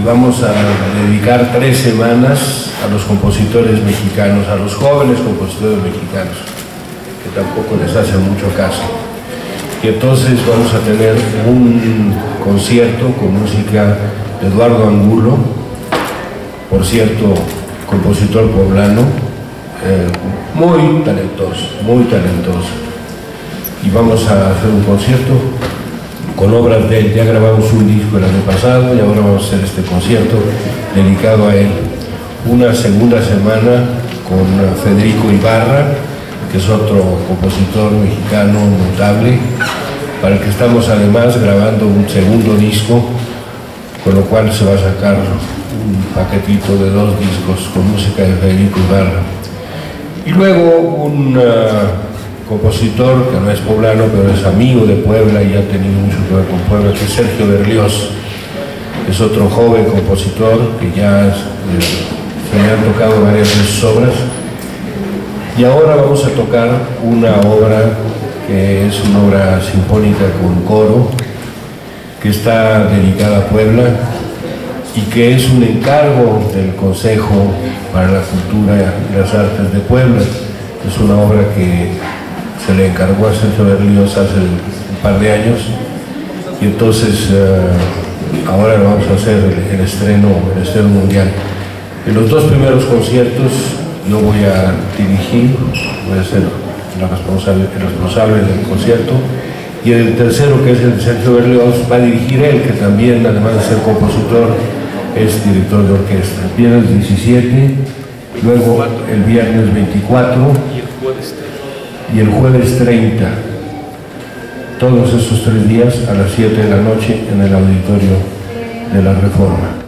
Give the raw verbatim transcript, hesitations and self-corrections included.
y vamos a dedicar tres semanas a los compositores mexicanos, a los jóvenes compositores mexicanos, que tampoco les hace mucho caso. Y entonces vamos a tener un concierto con música de Eduardo Angulo, por cierto, compositor poblano, eh, muy talentoso, muy talentoso. Y vamos a hacer un concierto con obras de él. Ya grabamos un disco el año pasado y ahora vamos a hacer este concierto dedicado a él. Una segunda semana con Federico Ibarra, que es otro compositor mexicano notable, para el que estamos además grabando un segundo disco, con lo cual se va a sacar un paquetito de dos discos con música de Federico Ibarra. Y luego un uh, compositor que no es poblano, pero es amigo de Puebla y ha tenido mucho que ver con Puebla, que es Sergio Berlioz, que es otro joven compositor que ya eh, se le han tocado varias de sus obras. Y ahora vamos a tocar una obra que es una obra sinfónica con coro, que está dedicada a Puebla y que es un encargo del Consejo para la Cultura y las Artes de Puebla. Es una obra que se le encargó a Sergio Berlioz hace un par de años y entonces uh, ahora vamos a hacer el, el estreno, el estreno mundial. En los dos primeros conciertos yo voy a dirigir, voy a ser el responsable, el responsable del concierto, y el tercero, que es el de Sergio Berlioz, va a dirigir él, que también, además de ser compositor, es director de orquesta. El viernes diecisiete, luego el viernes veinticuatro y el jueves treinta. Todos esos tres días a las siete de la noche en el auditorio de la Reforma.